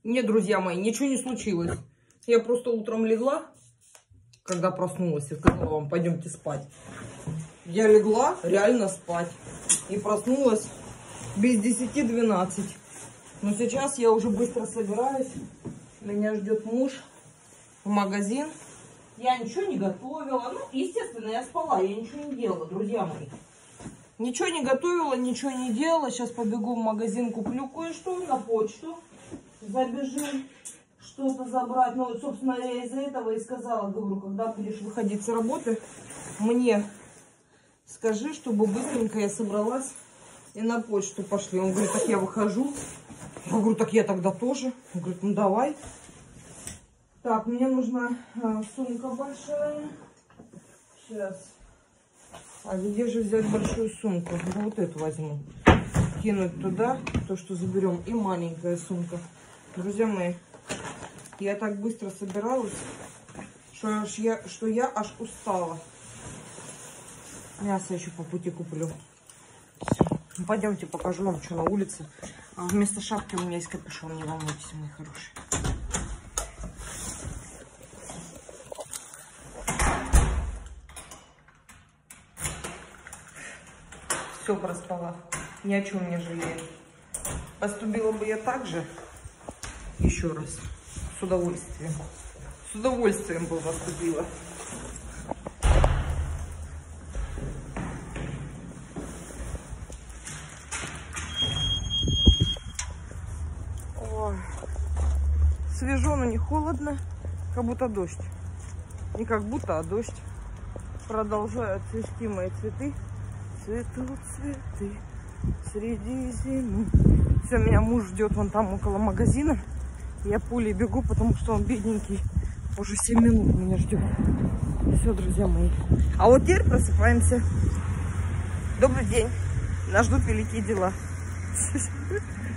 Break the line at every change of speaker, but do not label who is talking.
Нет, друзья мои, ничего не случилось. Я просто утром легла, когда проснулась, и сказала вам, пойдемте спать. Я легла реально спать. И проснулась без 10-12. Но сейчас я уже быстро собираюсь. Меня ждет муж в магазин. Я ничего не готовила. Ну, естественно, я спала, я ничего не делала, друзья мои. Ничего не готовила, ничего не делала. Сейчас побегу в магазин, куплю кое-что на почту. Забежим что-то забрать. Ну, вот, собственно, я из-за этого и сказала, говорю, когда будешь выходить с работы, мне скажи, чтобы быстренько я собралась и на почту пошли. Он говорит, так я выхожу. Я говорю, так я тогда тоже. Он говорит, ну давай. Так, мне нужна сумка большая. Сейчас. А где же взять большую сумку? Ну, вот эту возьму. Кинуть туда, то, что заберем. И маленькая сумка. Друзья мои, я так быстро собиралась, что я аж устала. Мясо еще по пути куплю. Все. Ну, пойдемте, покажу вам, что на улице. А вместо шапки у меня есть капюшон, не волнуйтесь, мои хорошие. Все проспала. Ни о чем не жалею. Поступила бы я так же. Еще раз. С удовольствием. С удовольствием бы поступила. Ой. Свежо, но не холодно. Как будто дождь. Не как будто, а дождь. Продолжают цвести мои цветы. Цветут цветы среди зимы. Все, меня муж ждет вон там около магазина. Я пулей бегу, потому что он бедненький. Уже 7 минут меня ждет. Все, друзья мои. А вот теперь просыпаемся. Добрый день. Нас ждут великие дела.